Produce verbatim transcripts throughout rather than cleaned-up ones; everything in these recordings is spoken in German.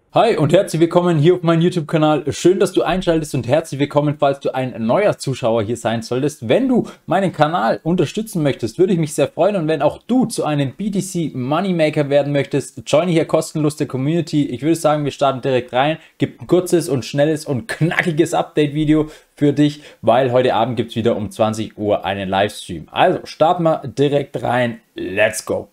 Hi und herzlich willkommen hier auf meinem YouTube-Kanal. Schön, dass du einschaltest und herzlich willkommen, falls du ein neuer Zuschauer hier sein solltest. Wenn du meinen Kanal unterstützen möchtest, würde ich mich sehr freuen. Und wenn auch du zu einem B T C Moneymaker werden möchtest, joine hier kostenlos der Community. Ich würde sagen, wir starten direkt rein. Gibt ein kurzes und schnelles und knackiges Update-Video für dich, weil heute Abend gibt es wieder um zwanzig Uhr einen Livestream. Also starten wir direkt rein. Let's go!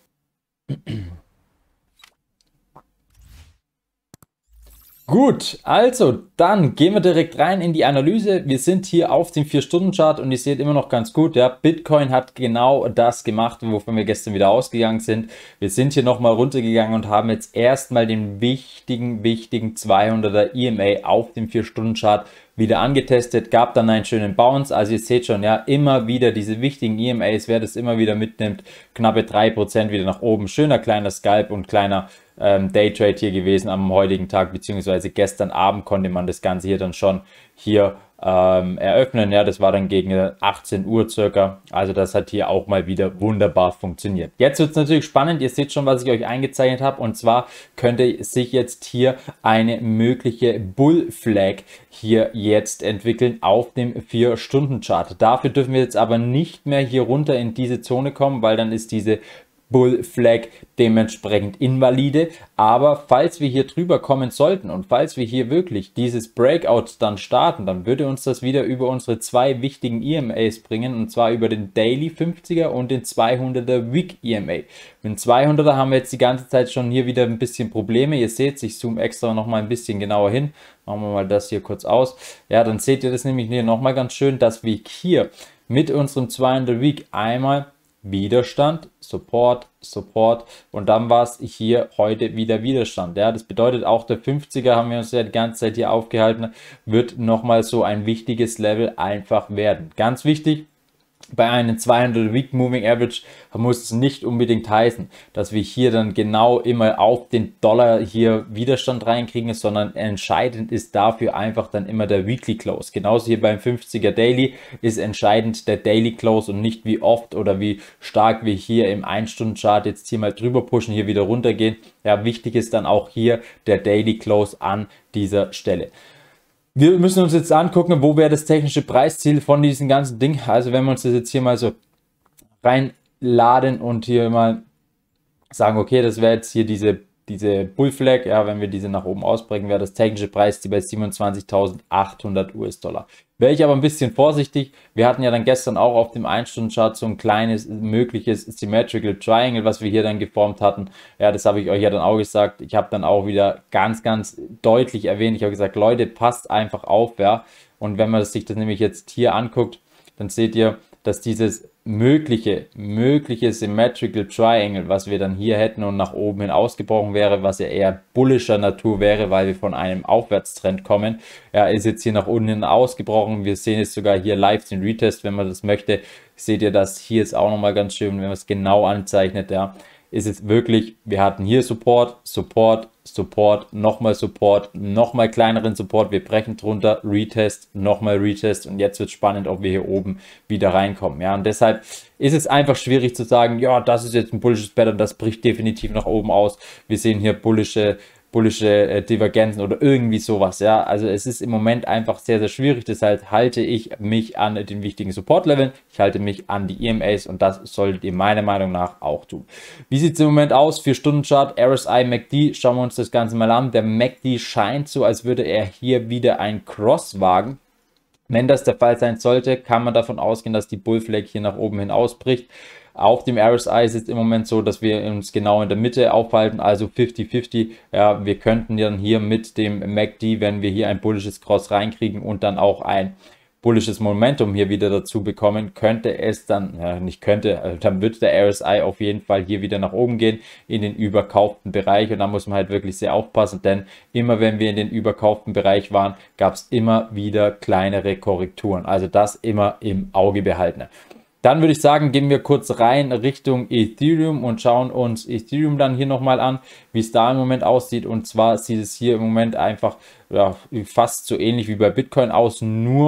Gut, also dann gehen wir direkt rein in die Analyse. Wir sind hier auf dem vier Stunden Chart und ihr seht immer noch ganz gut, ja, Bitcoin hat genau das gemacht, wovon wir gestern wieder ausgegangen sind. Wir sind hier nochmal runtergegangen und haben jetzt erstmal den wichtigen, wichtigen zweihunderter E M A auf dem vier Stunden Chart wieder angetestet, gab dann einen schönen Bounce. Also ihr seht schon, ja, immer wieder diese wichtigen E M As, wer das immer wieder mitnimmt, knappe drei Prozent wieder nach oben. Schöner kleiner Scalp und kleiner ähm, Daytrade hier gewesen am heutigen Tag, beziehungsweise gestern Abend konnte man das Ganze hier dann schon hier ähm, eröffnen. Ja, das war dann gegen achtzehn Uhr circa. Also das hat hier auch mal wieder wunderbar funktioniert. Jetzt wird es natürlich spannend. Ihr seht schon, was ich euch eingezeichnet habe. Und zwar könnte sich jetzt hier eine mögliche Bull Flag hier jetzt entwickeln auf dem vier Stunden Chart. Dafür dürfen wir jetzt aber nicht mehr hier runter in diese Zone kommen, weil dann ist diese Bull Flag dementsprechend invalide. Aber falls wir hier drüber kommen sollten und falls wir hier wirklich dieses Breakout dann starten, dann würde uns das wieder über unsere zwei wichtigen E M As bringen, und zwar über den Daily fünfziger und den zweihunderter Week E M A. Mit dem zweihunderter haben wir jetzt die ganze Zeit schon hier wieder ein bisschen Probleme. Ihr seht, ich zoome extra noch mal ein bisschen genauer hin. Machen wir mal das hier kurz aus. Ja, dann seht ihr das nämlich hier noch mal ganz schön, dass wir hier mit unserem zweihunderter Week einmal Widerstand, Support, Support und dann war es hier heute wieder Widerstand. Ja, das bedeutet auch der fünfziger, haben wir uns ja die ganze Zeit hier aufgehalten, wird nochmal so ein wichtiges Level einfach werden. Ganz wichtig, bei einem zweihunderter Week Moving Average muss es nicht unbedingt heißen, dass wir hier dann genau immer auf den Dollar hier Widerstand reinkriegen, sondern entscheidend ist dafür einfach dann immer der Weekly Close. Genauso hier beim fünfziger Daily ist entscheidend der Daily Close und nicht wie oft oder wie stark wir hier im ein Stunden Chart jetzt hier mal drüber pushen, hier wieder runtergehen. Ja, wichtig ist dann auch hier der Daily Close an dieser Stelle. Wir müssen uns jetzt angucken, wo wäre das technische Preisziel von diesem ganzen Ding. Also wenn wir uns das jetzt hier mal so reinladen und hier mal sagen, okay, das wäre jetzt hier diese, diese Bull Flag, ja, wenn wir diese nach oben ausbrechen, wäre das technische Preisziel bei siebenundzwanzigtausendachthundert U S Dollar. Wäre ich aber ein bisschen vorsichtig. Wir hatten ja dann gestern auch auf dem ein Stunden Chart so ein kleines mögliches Symmetrical Triangle, was wir hier dann geformt hatten. Ja, das habe ich euch ja dann auch gesagt. Ich habe dann auch wieder ganz, ganz deutlich erwähnt. Ich habe gesagt, Leute, passt einfach auf, ja. Und wenn man sich das nämlich jetzt hier anguckt, dann seht ihr, dass dieses mögliche, mögliche Symmetrical Triangle, was wir dann hier hätten und nach oben hin ausgebrochen wäre, was ja eher bullischer Natur wäre, weil wir von einem Aufwärtstrend kommen, ja, ist jetzt hier nach unten hin ausgebrochen. Wir sehen es sogar hier live den Retest, wenn man das möchte. Seht ihr das hier ist auch nochmal ganz schön, wenn man es genau anzeichnet, ja, ist es wirklich, wir hatten hier Support, Support, Support, nochmal Support, nochmal kleineren Support, wir brechen drunter, Retest, nochmal Retest und jetzt wird spannend, ob wir hier oben wieder reinkommen. Ja, und deshalb ist es einfach schwierig zu sagen, ja, das ist jetzt ein bullisches Pattern, das bricht definitiv nach oben aus. Wir sehen hier bullische bullische äh, Divergenzen oder irgendwie sowas, ja, also es ist im Moment einfach sehr, sehr schwierig, deshalb halte ich mich an den wichtigen Support-Leveln, ich halte mich an die E M As und das solltet ihr meiner Meinung nach auch tun. Wie sieht es im Moment aus? vier Stunden Chart, R S I, M A C D, schauen wir uns das Ganze mal an. Der M A C D scheint so, als würde er hier wieder ein Cross wagen. Wenn das der Fall sein sollte, kann man davon ausgehen, dass die Bull Flag hier nach oben hin ausbricht. Auf dem R S I ist es im Moment so, dass wir uns genau in der Mitte aufhalten, also fünfzig fünfzig. Ja, wir könnten dann hier mit dem M A C D, wenn wir hier ein bullisches Cross reinkriegen und dann auch ein bullisches Momentum hier wieder dazu bekommen, könnte es dann, ja, nicht könnte, dann wird der R S I auf jeden Fall hier wieder nach oben gehen in den überkauften Bereich und da muss man halt wirklich sehr aufpassen, denn immer wenn wir in den überkauften Bereich waren, gab es immer wieder kleinere Korrekturen, also das immer im Auge behalten. Dann würde ich sagen, gehen wir kurz rein Richtung Ethereum und schauen uns Ethereum dann hier nochmal an, wie es da im Moment aussieht. Und zwar sieht es hier im Moment einfach ja, fast so ähnlich wie bei Bitcoin aus, nur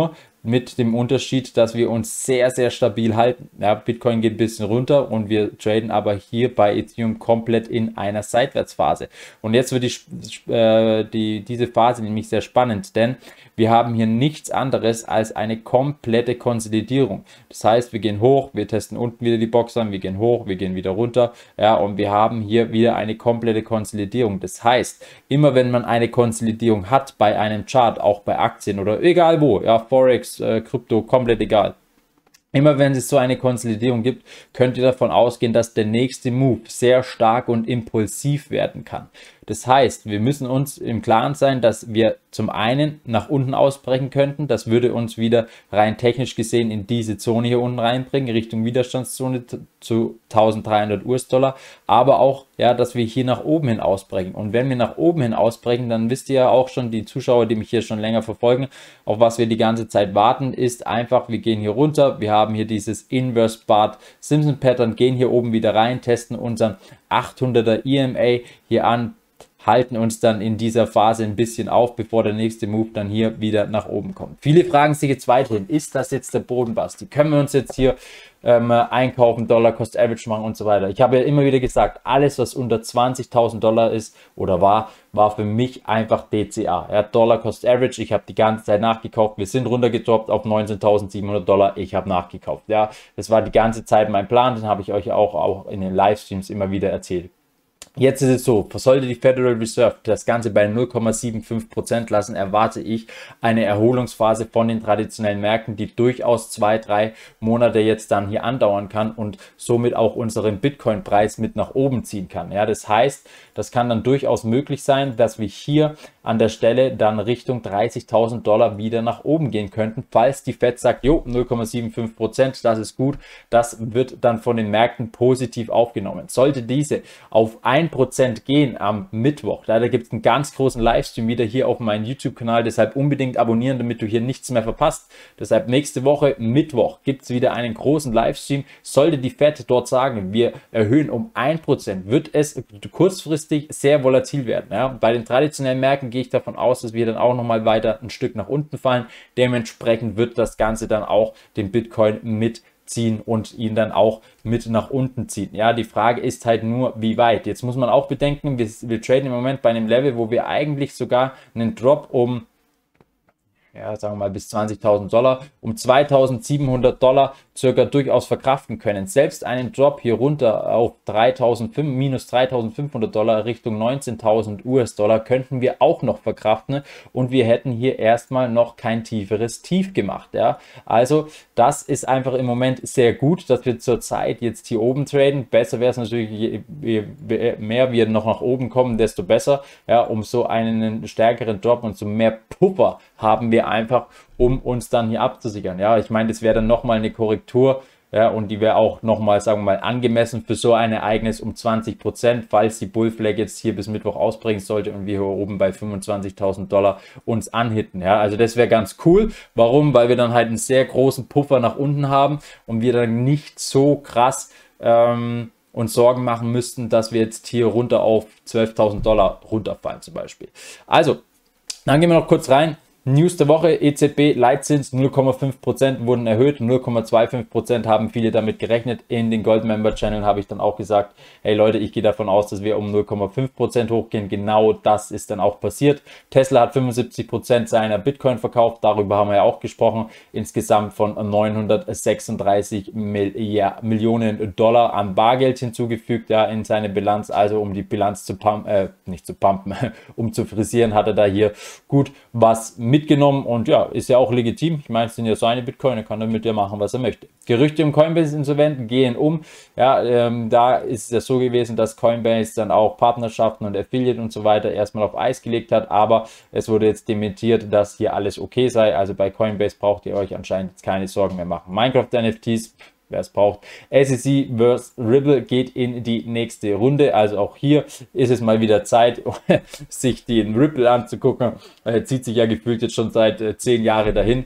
mit dem Unterschied, dass wir uns sehr, sehr stabil halten. Ja, Bitcoin geht ein bisschen runter und wir traden aber hier bei Ethereum komplett in einer Seitwärtsphase. Und jetzt wird die, äh, die, diese Phase nämlich sehr spannend, denn wir haben hier nichts anderes als eine komplette Konsolidierung. Das heißt, wir gehen hoch, wir testen unten wieder die Box an, wir gehen hoch, wir gehen wieder runter, ja, und wir haben hier wieder eine komplette Konsolidierung. Das heißt, immer wenn man eine Konsolidierung hat bei einem Chart, auch bei Aktien oder egal wo, ja, Forex, äh, Krypto, komplett egal. Immer wenn es so eine Konsolidierung gibt, könnt ihr davon ausgehen, dass der nächste Move sehr stark und impulsiv werden kann. Das heißt, wir müssen uns im Klaren sein, dass wir zum einen nach unten ausbrechen könnten. Das würde uns wieder rein technisch gesehen in diese Zone hier unten reinbringen, Richtung Widerstandszone zu dreizehnhundert US-Dollar. Aber auch, ja, dass wir hier nach oben hin ausbrechen. Und wenn wir nach oben hin ausbrechen, dann wisst ihr ja auch schon, die Zuschauer, die mich hier schon länger verfolgen, auf was wir die ganze Zeit warten, ist einfach, wir gehen hier runter, wir haben hier dieses Inverse Bart Simpson Pattern, gehen hier oben wieder rein, testen unseren achthunderter E M A hier an, halten uns dann in dieser Phase ein bisschen auf, bevor der nächste Move dann hier wieder nach oben kommt. Viele fragen sich jetzt weiterhin, ist das jetzt der Bodenbasti? Können wir uns jetzt hier ähm, einkaufen, Dollar Cost Average machen und so weiter? Ich habe ja immer wieder gesagt, alles was unter zwanzigtausend Dollar ist oder war, war für mich einfach D C A. Ja, Dollar Cost Average, ich habe die ganze Zeit nachgekauft, wir sind runtergedroppt auf neunzehntausendsiebenhundert Dollar, ich habe nachgekauft. Ja, das war die ganze Zeit mein Plan, den habe ich euch auch, auch in den Livestreams immer wieder erzählt. Jetzt ist es so, sollte die Federal Reserve das Ganze bei null Komma fünfundsiebzig Prozent lassen, erwarte ich eine Erholungsphase von den traditionellen Märkten, die durchaus zwei, drei Monate jetzt dann hier andauern kann und somit auch unseren Bitcoin-Preis mit nach oben ziehen kann. Ja, das heißt, das kann dann durchaus möglich sein, dass wir hier an der Stelle dann Richtung dreißigtausend Dollar wieder nach oben gehen könnten, falls die Fed sagt, jo, null Komma fünfundsiebzig Prozent, das ist gut, das wird dann von den Märkten positiv aufgenommen. Sollte diese auf ein Prozent gehen am Mittwoch, da gibt es einen ganz großen Livestream wieder hier auf meinem YouTube-Kanal, deshalb unbedingt abonnieren, damit du hier nichts mehr verpasst. Deshalb nächste Woche Mittwoch gibt es wieder einen großen Livestream. Sollte die Fed dort sagen, wir erhöhen um ein Prozent, wird es kurzfristig sehr volatil werden. Ja? Bei den traditionellen Märkten gehe ich davon aus, dass wir dann auch nochmal weiter ein Stück nach unten fallen. Dementsprechend wird das Ganze dann auch den Bitcoin mitziehen und ihn dann auch mit nach unten ziehen. Ja, die Frage ist halt nur, wie weit. Jetzt muss man auch bedenken, wir, wir traden im Moment bei einem Level, wo wir eigentlich sogar einen Drop um, ja, sagen wir mal bis zwanzigtausend Dollar, um zweitausendsiebenhundert Dollar circa durchaus verkraften können. Selbst einen Drop hier runter auf dreitausendfünfhundert, minus dreitausendfünfhundert Dollar Richtung neunzehntausend US-Dollar könnten wir auch noch verkraften und wir hätten hier erstmal noch kein tieferes Tief gemacht. Ja, also das ist einfach im Moment sehr gut, dass wir zurzeit jetzt hier oben traden. Besser wäre es natürlich, je, je mehr wir noch nach oben kommen, desto besser. Ja, um so einen stärkeren Drop und so mehr Puffer haben wir einfach, um uns dann hier abzusichern. Ja, ich meine, das wäre dann nochmal eine Korrektur, ja, und die wäre auch nochmal, sagen wir mal, angemessen für so ein Ereignis um zwanzig Prozent, falls die Bullflag jetzt hier bis Mittwoch ausbringen sollte und wir hier oben bei fünfundzwanzigtausend Dollar uns anhitten. Ja, also das wäre ganz cool. Warum? Weil wir dann halt einen sehr großen Puffer nach unten haben und wir dann nicht so krass ähm, uns Sorgen machen müssten, dass wir jetzt hier runter auf zwölftausend Dollar runterfallen zum Beispiel. Also, dann gehen wir noch kurz rein. News der Woche, E Z B Leitzins null Komma fünf Prozent wurden erhöht, null Komma fünfundzwanzig Prozent haben viele damit gerechnet. In den Gold Member Channel habe ich dann auch gesagt, hey Leute, ich gehe davon aus, dass wir um null Komma fünf Prozent hochgehen. Genau das ist dann auch passiert. Tesla hat fünfundsiebzig Prozent seiner Bitcoin verkauft, darüber haben wir ja auch gesprochen. Insgesamt von neunhundertsechsunddreißig Millionen Dollar an Bargeld hinzugefügt, ja, in seine Bilanz. Also um die Bilanz zu pumpen, äh, nicht zu pumpen, um zu frisieren, hat er da hier gut was mit mitgenommen und ja, ist ja auch legitim. Ich meine, es sind ja seine Bitcoin, er kann damit ja machen, was er möchte. Gerüchte um Coinbase-Insolventen gehen um. Ja, ähm, da ist es ja so gewesen, dass Coinbase dann auch Partnerschaften und Affiliate und so weiter erstmal auf Eis gelegt hat, aber es wurde jetzt dementiert, dass hier alles okay sei. Also bei Coinbase braucht ihr euch anscheinend jetzt keine Sorgen mehr machen. Minecraft-N F Ts, wer es braucht. S E C versus Ripple geht in die nächste Runde. Also auch hier ist es mal wieder Zeit, sich den Ripple anzugucken. Er zieht sich ja gefühlt jetzt schon seit äh, zehn Jahren dahin.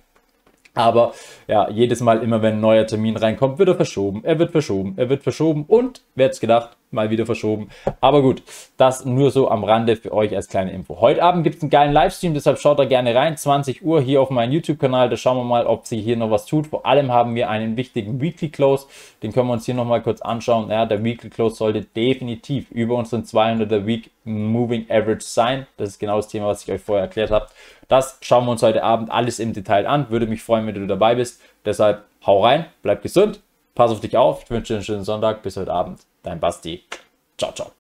Aber ja, jedes Mal immer, wenn ein neuer Termin reinkommt, wird er verschoben. Er wird verschoben. Er wird verschoben. Und wer hätte es gedacht? mal wieder verschoben. Aber gut, das nur so am Rande für euch als kleine Info. Heute Abend gibt es einen geilen Livestream, deshalb schaut da gerne rein. zwanzig Uhr hier auf meinem YouTube-Kanal. Da schauen wir mal, ob sich hier noch was tut. Vor allem haben wir einen wichtigen Weekly Close. Den können wir uns hier nochmal kurz anschauen. Ja, der Weekly Close sollte definitiv über unseren zweihunderter Week Moving Average sein. Das ist genau das Thema, was ich euch vorher erklärt habe. Das schauen wir uns heute Abend alles im Detail an. Würde mich freuen, wenn du dabei bist. Deshalb hau rein, bleib gesund, pass auf dich auf. Ich wünsche dir einen schönen Sonntag. Bis heute Abend. Dein Basti. Ciao, ciao.